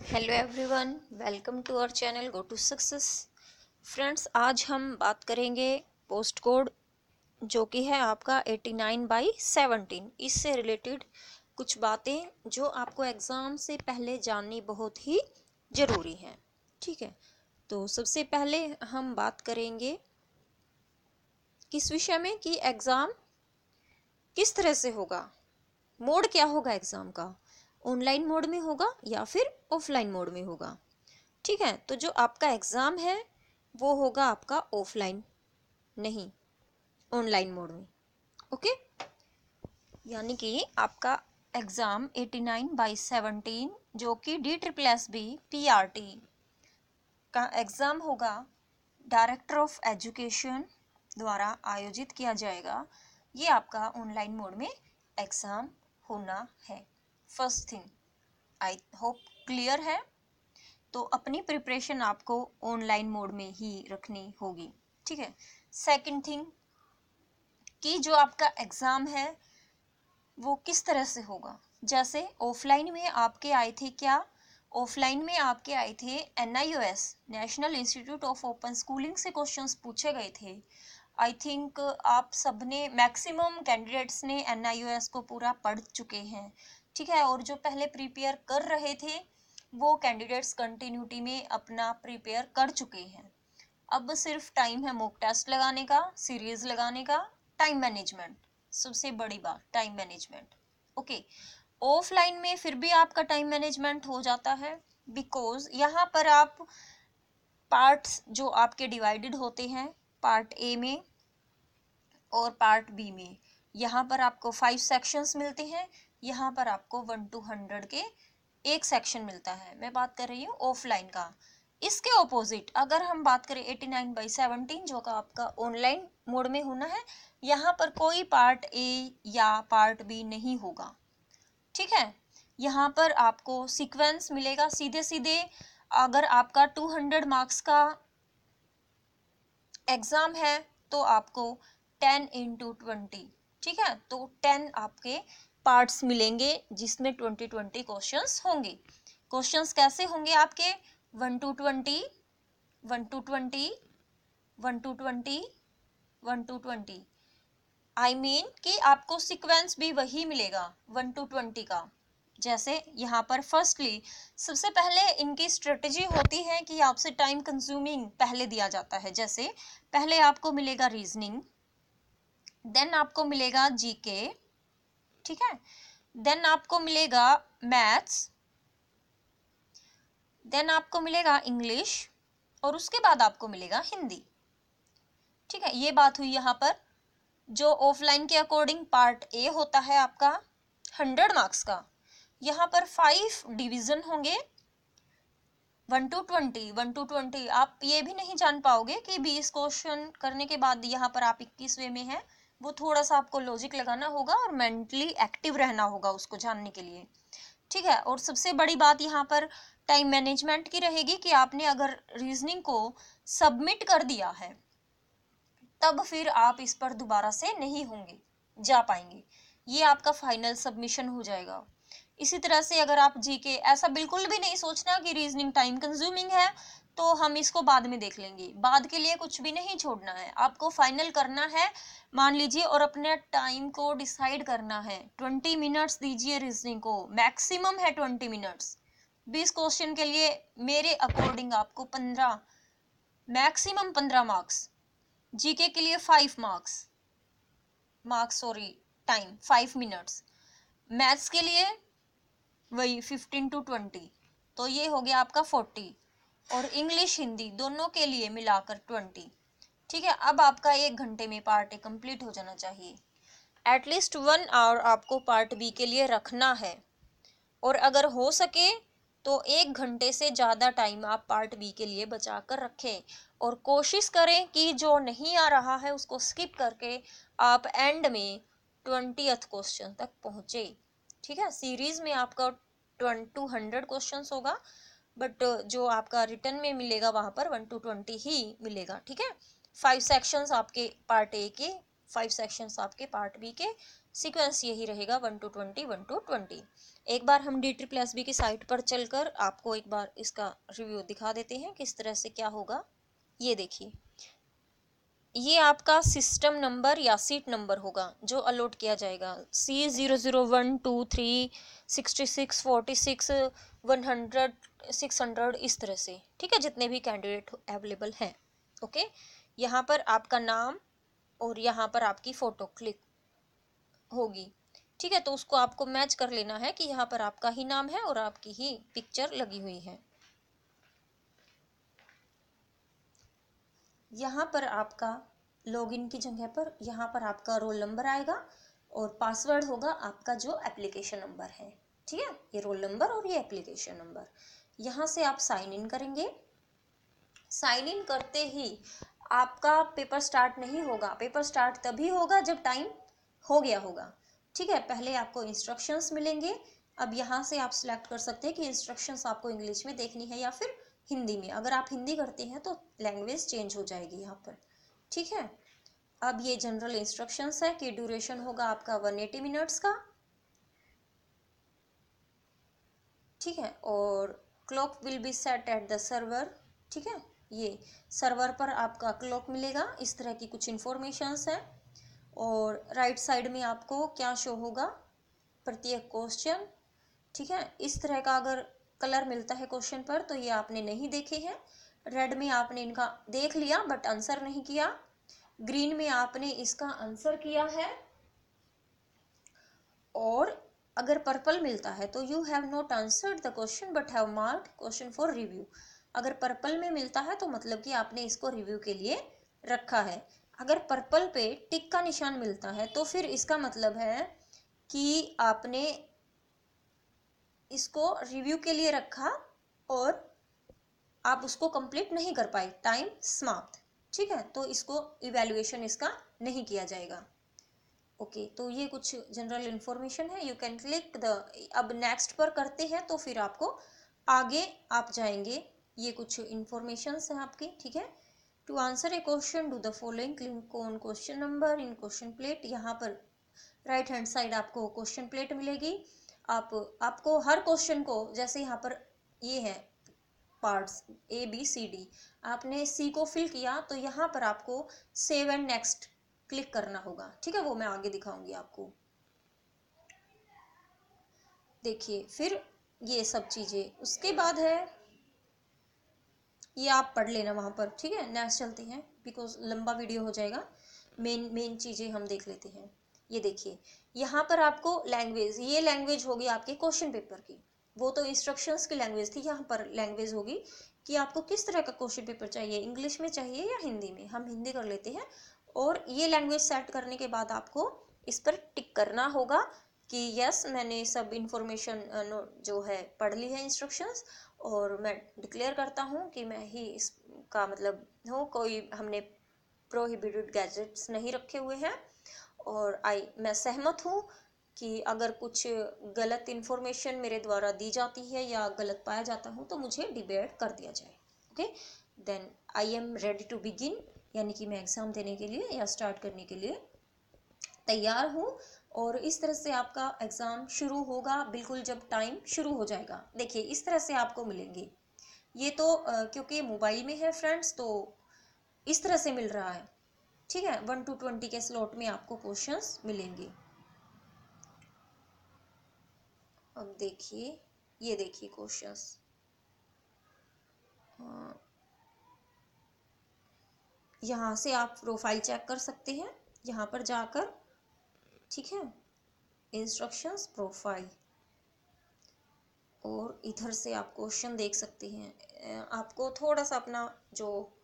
Hello everyone, welcome to our channel go to success. Friends, आज हम बात करेंगे पोस्ट कोड जो कि है आपका 89/17। इससे रिलेटेड कुछ बातें जो आपको एग्ज़ाम से पहले जाननी बहुत ही ज़रूरी हैं। ठीक है, तो सबसे पहले हम बात करेंगे किस विषय में कि एग्ज़ाम किस तरह से होगा, मोड क्या होगा एग्ज़ाम का, ऑनलाइन मोड में होगा या फिर ऑफलाइन मोड में होगा। ठीक है, तो जो आपका एग्ज़ाम है वो होगा आपका ऑफलाइन, नहीं ऑनलाइन मोड में। ओके, यानी कि आपका एग्ज़ाम 89/17 जो कि DSSB PRT का एग्ज़ाम होगा, डायरेक्टर ऑफ एजुकेशन द्वारा आयोजित किया जाएगा। ये आपका ऑनलाइन मोड में एग्ज़ाम होना है। First thing, I hope clear है। तो अपनी प्रिपरेशन आपको ऑनलाइन मोड में ही रखनी होगी। ठीक है, सेकंड थिंग कि जो आपका एग्ज़ाम है वो किस तरह से होगा। जैसे ऑफलाइन में आपके आए थे क्या, ऑफलाइन में आपके आए थे NIOS National Institute of Open Schooling से क्वेश्चंस पूछे गए थे। आई थिंक आप सबने, मैक्सिमम कैंडिडेट्स ने NIOS को पूरा पढ़ चुके हैं। ठीक है, और जो पहले प्रिपेयर कर रहे थे वो कैंडिडेट्स कंटिन्यूटी में अपना प्रिपेयर कर चुके हैं। अब सिर्फ टाइम है मॉक टेस्ट लगाने का, सीरीज लगाने का, टाइम मैनेजमेंट, सबसे बड़ी बात टाइम मैनेजमेंट। ओके, ऑफलाइन में फिर भी आपका टाइम मैनेजमेंट हो जाता है, बिकॉज यहाँ पर आप पार्ट्स जो आपके डिवाइडेड होते हैं पार्ट ए में और पार्ट बी में, यहाँ पर आपको 5 सेक्शंस मिलते हैं, यहाँ पर आपको 1 to 100 के एक सेक्शन मिलता है। मैं बात कर रही हूँ ऑफलाइन का। इसके ऑपोजिट अगर हम बात करें 89/17 जो का आपका ऑनलाइन मोड में होना है, यहाँ पर कोई पार्ट ए या पार्ट बी नहीं होगा। ठीक है, यहाँ पर आपको सीक्वेंस मिलेगा सीधे सीधे। अगर आपका 200 मार्क्स का एग्जाम है तो आपको 10x20, ठीक है, तो 10 आपके पार्ट्स मिलेंगे जिसमें 20 क्वेश्चंस होंगे। क्वेश्चंस कैसे होंगे आपके 1 to 20, 1 to 20, 1 to 20, 1 to 20। I mean कि आपको सीक्वेंस भी वही मिलेगा 1 to 20 का। जैसे यहाँ पर फर्स्टली सबसे पहले इनकी स्ट्रेटजी होती है कि आपसे टाइम कंज्यूमिंग पहले दिया जाता है। जैसे पहले आपको मिलेगा रीजनिंग, देन आपको मिलेगा जीके, ठीक है, देन आपको मिलेगा मैथ्स, देन आपको मिलेगा इंग्लिश और उसके बाद आपको मिलेगा हिंदी। ठीक है, ये बात हुई यहाँ पर। जो ऑफलाइन के अकॉर्डिंग पार्ट ए होता है आपका 100 मार्क्स का, यहाँ पर 5 डिवीजन होंगे 1 to 20, 1 to 20। आप ये भी नहीं जान पाओगे कि 20 क्वेश्चन करने के बाद यहाँ पर आप 21वें में है, वो थोड़ा सा आपको लॉजिक लगाना होगा और मेंटली एक्टिव रहना होगा उसको जानने के लिए। ठीक है, और सबसे बड़ी बात यहाँ पर टाइम मैनेजमेंट की रहेगी कि आपने अगर रीजनिंग को सबमिट कर दिया है तब फिर आप इस पर दोबारा से नहीं होंगे, जा पाएंगे, ये आपका फाइनल सबमिशन हो जाएगा। इसी तरह से अगर आप जीके, ऐसा बिल्कुल भी नहीं सोचना कि रीजनिंग टाइम कंज्यूमिंग है तो हम इसको बाद में देख लेंगे, बाद के लिए कुछ भी नहीं छोड़ना है, आपको फाइनल करना है मान लीजिए और अपने टाइम को डिसाइड करना है। 20 मिनट्स दीजिए रीजनिंग को, मैक्सिमम है 20 मिनट्स। 20 क्वेश्चन के लिए मेरे अकॉर्डिंग आपको 15, मैक्सिमम 15 मार्क्स, जीके के लिए 5 marks sorry time 5 minutes, maths के लिए वही 15 to 20, तो ये हो गया आपका 40, और इंग्लिश हिंदी दोनों के लिए मिलाकर 20। ठीक है, अब आपका 1 घंटे में पार्ट ए कंप्लीट हो जाना चाहिए। एटलीस्ट 1 आवर आपको पार्ट बी के लिए रखना है, और अगर हो सके तो 1 घंटे से ज़्यादा टाइम आप पार्ट बी के लिए बचा कर रखें, और कोशिश करें कि जो नहीं आ रहा है उसको स्किप करके आप एंड में 20th क्वेश्चन तक पहुँचे। ठीक है, सीरीज में आपका 100 क्वेश्चन होगा, बट जो आपका रिटर्न में मिलेगा वहाँ पर 1 to 20 ही मिलेगा। ठीक है, 5 सेक्शंस आपके पार्ट ए के 5 सेक्शंस आपके पार्ट बी के, सीक्वेंस यही रहेगा 1 to 20, 1 to 20। एक बार हम DSSB की साइट पर चलकर आपको एक बार इसका रिव्यू दिखा देते हैं किस तरह से क्या होगा। ये देखिए, ये आपका सिस्टम नंबर या सीट नंबर होगा जो अलॉट किया जाएगा, C00123 66 46 100 600 इस तरह से, ठीक है, जितने भी कैंडिडेट अवेलेबल हैं। ओके, यहाँ पर आपका नाम और यहाँ पर आपकी फ़ोटो क्लिक होगी, ठीक है, तो उसको आपको मैच कर लेना है कि यहाँ पर आपका ही नाम है और आपकी ही पिक्चर लगी हुई है। यहाँ पर आपका लॉगिन की जगह पर यहाँ पर आपका रोल नंबर आएगा और पासवर्ड होगा आपका जो एप्लीकेशन नंबर है, ठीक है, ये रोल नंबर और ये एप्लीकेशन नंबर। यहाँ से आप साइन इन करेंगे। साइन इन करते ही आपका पेपर स्टार्ट नहीं होगा, पेपर स्टार्ट तभी होगा जब टाइम हो गया होगा, ठीक है। पहले आपको इंस्ट्रक्शंस मिलेंगे। अब यहाँ से आप सिलेक्ट कर सकते हैं कि इंस्ट्रक्शंस आपको इंग्लिश में देखनी है या फिर हिंदी में। अगर आप हिंदी करते हैं तो लैंग्वेज चेंज हो जाएगी यहाँ पर, ठीक है। अब ये जनरल इंस्ट्रक्शंस है कि ड्यूरेशन होगा आपका 180 मिनट्स का, ठीक है, और clock will be set at the server, ठीक है, ये सर्वर पर आपका क्लॉक मिलेगा। इस तरह की कुछ इंफॉर्मेशंस है। और राइट साइड में आपको क्या शो होगा, प्रत्येक क्वेश्चन, ठीक है। इस तरह का अगर कलर मिलता है क्वेश्चन पर तो ये आपने नहीं देखे हैं। रेड में आपने इनका देख लिया बट आंसर नहीं किया, ग्रीन में आपने इसका आंसर किया है, और अगर पर्पल मिलता है तो you have not answered the question but have marked question for review. अगर पर्पल में मिलता है तो मतलब कि आपने इसको रिव्यू के लिए रखा है। अगर पर्पल पे टिक का निशान मिलता है तो फिर इसका मतलब है कि आपने इसको रिव्यू के लिए रखा और आप उसको कंप्लीट नहीं कर पाए, टाइम समाप्त, ठीक है, तो इसको इवैल्यूएशन इसका नहीं किया जाएगा। ओके, तो ये कुछ जनरल इंफॉर्मेशन है। यू कैन क्लिक द, अब नेक्स्ट पर करते हैं तो फिर आपको आगे आप जाएंगे। ये कुछ इंफॉर्मेशंस हैं आपकी, ठीक है। To answer a question do the following, click on question number in question plate. यहाँ पर राइट हैंड साइड आपको क्वेश्चन प्लेट मिलेगी। आपको हर क्वेश्चन को, जैसे यहाँ पर ये है पार्ट्स ABCD, आपने C को फिल किया तो यहाँ पर आपको सेव एंड नेक्स्ट क्लिक करना होगा, ठीक है, वो मैं आगे दिखाऊंगी आपको। देखिए फिर ये सब चीजें उसके बाद है, ये आप पढ़ लेना वहां पर, ठीक है। नेक्स्ट चलते हैं बिकॉज लंबा वीडियो हो जाएगा। मेन चीजें हम देख लेते हैं। ये देखिए, यहाँ पर आपको लैंग्वेज, ये लैंग्वेज होगी आपके क्वेश्चन पेपर की, वो तो इंस्ट्रक्शंस की लैंग्वेज थी, यहाँ पर लैंग्वेज होगी कि आपको किस तरह का क्वेश्चन पेपर चाहिए, इंग्लिश में चाहिए या हिंदी में। हम हिंदी कर लेते हैं। और ये लैंग्वेज सेट करने के बाद आपको इस पर टिक करना होगा कि यस मैंने सब इंफॉर्मेशन जो है पढ़ ली है इंस्ट्रक्शंस, और मैं डिक्लेयर करता हूँ कि मैं ही इसका मतलब हूँ, कोई हमने प्रोहिबिटेड गैजेट्स नहीं रखे हुए हैं, और मैं सहमत हूँ कि अगर कुछ गलत इन्फॉर्मेशन मेरे द्वारा दी जाती है या गलत पाया जाता हूँ तो मुझे डिबेट कर दिया जाए। Okay, then I am ready to begin, यानी कि मैं एग्ज़ाम देने के लिए या स्टार्ट करने के लिए तैयार हूँ। और इस तरह से आपका एग्ज़ाम शुरू होगा बिल्कुल जब टाइम शुरू हो जाएगा। देखिए इस तरह से आपको मिलेंगे। ये तो क्योंकि मोबाइल में है फ्रेंड्स तो इस तरह से मिल रहा है, ठीक है। 1 to 20 के स्लॉट में आपको क्वेश्चंस मिलेंगे। अब देखिए, ये देखिए क्वेश्चंस, यहाँ से आप प्रोफाइल चेक कर सकते हैं यहाँ पर जाकर, ठीक है, इंस्ट्रक्शंस प्रोफाइल, और इधर से आप क्वेश्चन देख सकते हैं। आपको थोड़ा सा अपना जो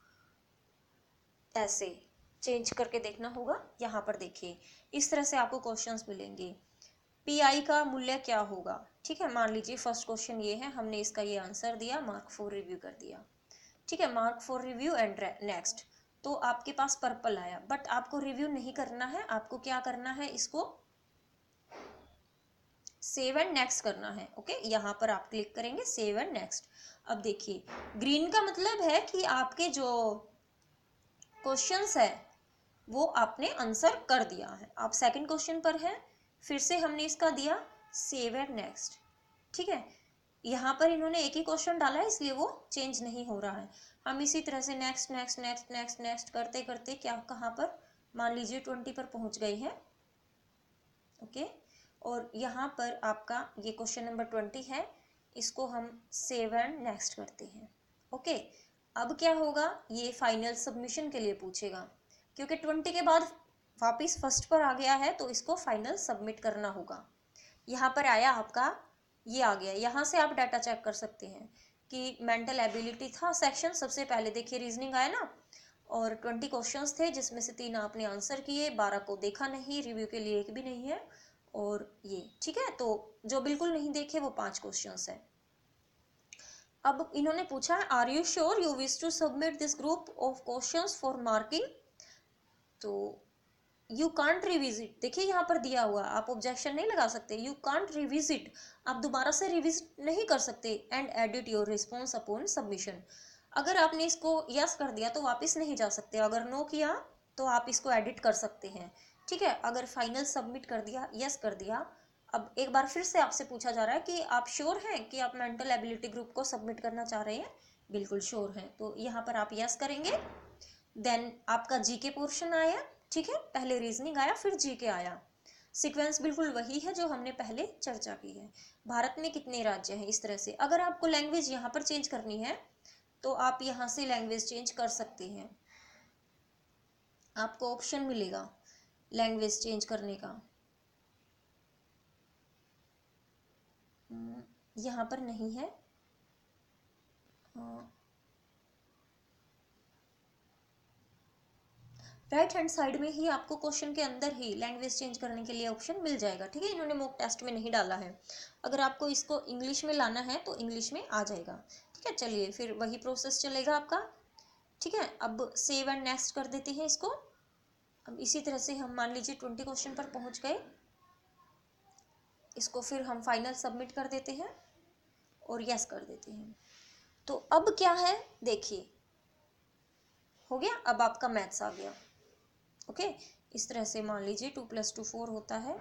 ऐसे चेंज करके देखना होगा। यहाँ पर देखिए इस तरह से आपको क्वेश्चंस मिलेंगे। PI का मूल्य क्या होगा, ठीक है। मान लीजिए फर्स्ट क्वेश्चन ये है, हमने इसका ये आंसर दिया, मार्क फॉर रिव्यू कर दिया, ठीक है, mark for review and next. तो आपके पास पर्पल आया, बट आपको रिव्यू नहीं करना है, आपको क्या करना है, इसको सेव एंड नेक्स्ट करना है। ओके, यहाँ पर आप क्लिक करेंगे सेव एंड नेक्स्ट। अब देखिए ग्रीन का मतलब है कि आपके जो क्वेश्चंस है वो आपने आंसर कर दिया है। आप सेकंड क्वेश्चन पर है, फिर से हमने इसका दिया सेव एंड नेक्स्ट, ठीक है। यहाँ पर इन्होंने एक ही क्वेश्चन डाला है इसलिए वो चेंज नहीं हो रहा है। हम इसी तरह से next next next next next करते करते क्या कहाँ पर, मान लीजिए 20 पर पहुंच गए हैं, ओके। और यहाँ पर आपका ये क्वेश्चन नंबर 20 है, इसको हम सेव एंड नेक्स्ट करते हैं, ओके। अब क्या होगा, ये फाइनल सबमिशन के लिए पूछेगा, क्योंकि 20 के बाद वापस फर्स्ट पर आ गया है तो इसको फाइनल सबमिट करना होगा। यहाँ पर आया आपका, ये आ गया, यहाँ से आप डाटा चेक कर सकते हैं कि मेंटल एबिलिटी था सेक्शन, सबसे पहले देखिए रीजनिंग आया ना, और 20 क्वेश्चंस थे जिसमें से 3 आपने आंसर किए, 12 को देखा नहीं, रिव्यू के लिए एक भी नहीं है, और ये ठीक है। तो जो बिल्कुल नहीं देखे वो 5 क्वेश्चंस है। अब इन्होंने पूछा है are you sure you wish to submit this group of questions for marking, तो यू कांट रिविजिट, देखिए यहाँ पर दिया हुआ, आप ऑब्जेक्शन नहीं लगा सकते, यू कांट रिविजिट, आप दोबारा से रिविजिट नहीं कर सकते, and edit your response upon submission. अगर आपने इसको यस कर दिया तो वापस नहीं जा सकते, अगर नो किया तो आप इसको एडिट कर सकते हैं, ठीक है। अगर फाइनल सबमिट कर दिया, यस कर दिया, अब एक बार फिर से आपसे पूछा जा रहा है कि आप श्योर हैं कि आप मेंटल एबिलिटी ग्रुप को सबमिट करना चाह रहे हैं, बिल्कुल श्योर हैं, तो यहाँ पर आप यस करेंगे। देन आपका जीके पोर्शन आया, ठीक है, पहले रीजनिंग आया फिर जीके आया, सीक्वेंस बिल्कुल वही है जो हमने पहले चर्चा की है। भारत में कितने राज्य हैं, इस तरह से। अगर आपको लैंग्वेज यहाँ पर चेंज करनी है तो आप यहाँ से लैंग्वेज चेंज कर सकते हैं, आपको ऑप्शन मिलेगा लैंग्वेज चेंज करने का। यहाँ पर नहीं है, राइट हैंड साइड में ही आपको क्वेश्चन के अंदर ही लैंग्वेज चेंज करने के लिए ऑप्शन मिल जाएगा, ठीक है। इन्होंने मॉक टेस्ट में नहीं डाला है, अगर आपको इसको इंग्लिश में लाना है तो इंग्लिश में आ जाएगा, ठीक है। चलिए फिर वही प्रोसेस चलेगा आपका, ठीक है। अब सेव एंड नेक्स्ट कर देते हैं इसको। अब इसी तरह से हम मान लीजिए 20 क्वेश्चन पर पहुंच गए, इसको फिर हम फाइनल सबमिट कर देते हैं और यस कर देते हैं। तो अब क्या है देखिए, हो गया, अब आपका मैथ्स आ गया, ओके। इस तरह से मान लीजिए 2 + 2 4 होता है,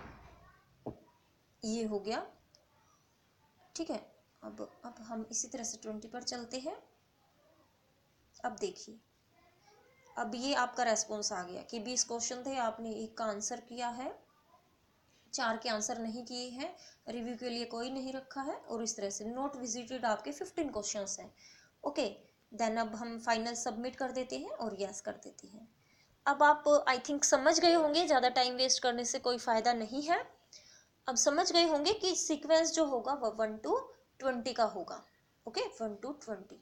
ये हो गया, ठीक है। अब हम इसी तरह से 20 पर चलते हैं। अब देखिए, अब ये आपका रेस्पॉन्स आ गया कि 20 क्वेश्चन थे, आपने एक का आंसर किया है, 4 के आंसर नहीं किए हैं, रिव्यू के लिए कोई नहीं रखा है, और इस तरह से नोट विजिटेड आपके 15 क्वेश्चंस हैं, ओके। देन अब हम फाइनल सबमिट कर देते हैं और यस कर देते हैं। अब आप आई थिंक समझ गए होंगे, ज़्यादा टाइम वेस्ट करने से कोई फ़ायदा नहीं है। अब समझ गए होंगे कि सीक्वेंस जो होगा वह 1 to 20 का होगा, ओके, 1 to 20।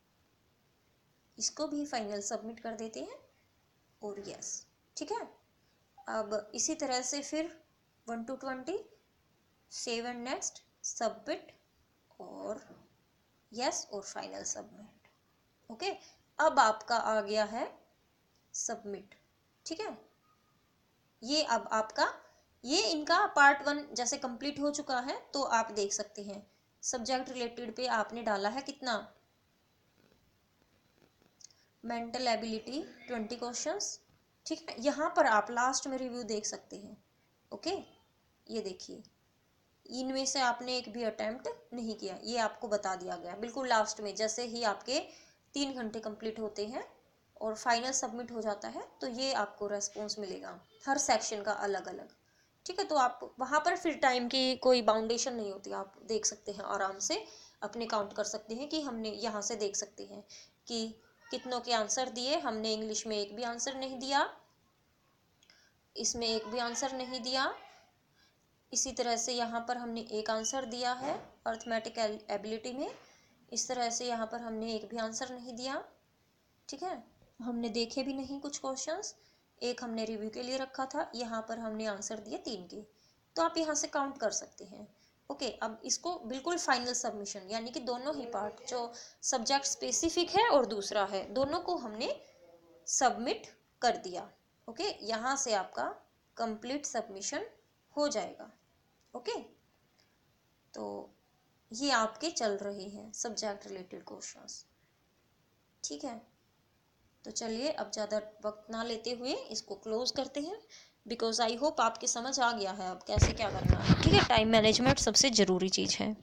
इसको भी फाइनल सबमिट कर देते हैं और यस, ठीक है। अब इसी तरह से फिर 1 to 20, save and next, submit और यस और फाइनल सबमिट, ओके। अब आपका आ गया है सबमिट, ठीक है। ये अब आपका, ये इनका पार्ट 1 जैसे कंप्लीट हो चुका है, तो आप देख सकते हैं सब्जेक्ट रिलेटेड पे आपने डाला है कितना, मेंटल एबिलिटी 20 क्वेश्चंस, ठीक है। यहाँ पर आप लास्ट में रिव्यू देख सकते हैं, ओके। ये देखिए, इनमें से आपने एक भी अटेम्प्ट नहीं किया, ये आपको बता दिया गया बिल्कुल लास्ट में, जैसे ही आपके 3 घंटे कंप्लीट होते हैं और फाइनल सबमिट हो जाता है तो ये आपको रेस्पॉन्स मिलेगा हर सेक्शन का अलग अलग, ठीक है। तो आप वहाँ पर फिर टाइम की कोई बाउंडेशन नहीं होती, आप देख सकते हैं आराम से, अपने काउंट कर सकते हैं कि हमने यहाँ से देख सकते हैं कि कितनों के आंसर दिए, हमने इंग्लिश में एक भी आंसर नहीं दिया, इसमें एक भी आंसर नहीं दिया, इसी तरह से यहाँ पर हमने एक आंसर दिया है अर्थमेटिक एबिलिटी में, इस तरह से यहाँ पर हमने एक भी आंसर नहीं दिया, ठीक है। हमने देखे भी नहीं कुछ क्वेश्चंस, एक हमने रिव्यू के लिए रखा था, यहाँ पर हमने आंसर दिए 3 के, तो आप यहाँ से काउंट कर सकते हैं, ओके। अब इसको बिल्कुल फाइनल सबमिशन, यानी कि दोनों ही पार्ट, जो सब्जेक्ट स्पेसिफिक है और दूसरा है, दोनों को हमने सबमिट कर दिया, ओके। यहाँ से आपका कंप्लीट सबमिशन हो जाएगा, ओके। तो ये आपके चल रहे हैं सब्जेक्ट रिलेटेड क्वेश्चंस, ठीक है। तो चलिए अब ज़्यादा वक्त ना लेते हुए इसको क्लोज करते हैं, बिकॉज आई होप आपके समझ आ गया है अब कैसे क्या करना है। ठीक है, टाइम मैनेजमेंट सबसे ज़रूरी चीज़ है।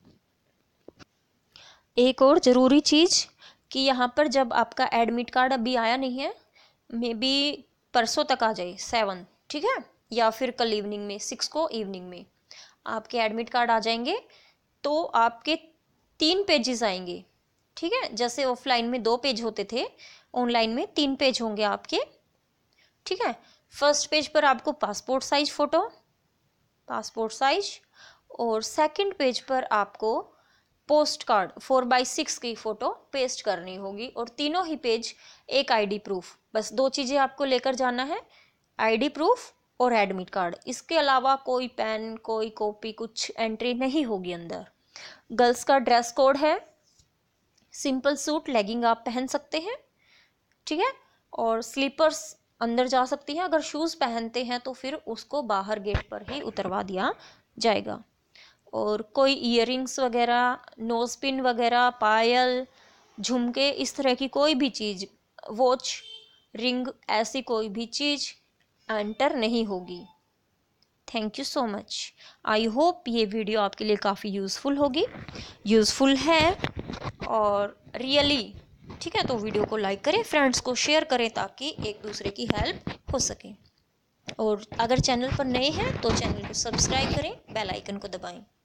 एक और ज़रूरी चीज़ कि यहाँ पर जब आपका एडमिट कार्ड अभी आया नहीं है, मे बी परसों तक आ जाए 7, ठीक है, या फिर कल इवनिंग में 6 को इवनिंग में आपके एडमिट कार्ड आ जाएंगे, तो आपके 3 पेजेस आएंगे। ठीक है, जैसे ऑफलाइन में 2 पेज होते थे, ऑनलाइन में 3 पेज होंगे आपके। ठीक है, फर्स्ट पेज पर आपको passport size photo, passport size, और सेकंड पेज पर आपको पोस्ट कार्ड 4x6 की फ़ोटो पेस्ट करनी होगी, और तीनों ही पेज एक आईडी प्रूफ, बस 2 चीज़ें आपको लेकर जाना है, आईडी प्रूफ और एडमिट कार्ड। इसके अलावा कोई पेन, कोई कॉपी, कुछ एंट्री नहीं होगी अंदर। गर्ल्स का ड्रेस कोड है सिंपल सूट, लेगिंग आप पहन सकते हैं। ठीक है, और स्लीपर्स अंदर जा सकती हैं, अगर शूज़ पहनते हैं तो फिर उसको बाहर गेट पर ही उतरवा दिया जाएगा। और कोई ईयरिंग्स वगैरह, नोज पिन वगैरह, पायल, झुमके, इस तरह की कोई भी चीज़, वॉच, रिंग, ऐसी कोई भी चीज़ एंटर नहीं होगी। Thank you so much. I hope ये वीडियो आपके लिए काफ़ी यूज़फुल होगी, यूज़फुल है और रियली। ठीक है, तो वीडियो को लाइक करें, फ्रेंड्स को शेयर करें ताकि एक दूसरे की हेल्प हो सके। और अगर चैनल पर नए हैं तो चैनल को सब्सक्राइब करें, बेल आइकन को दबाएं।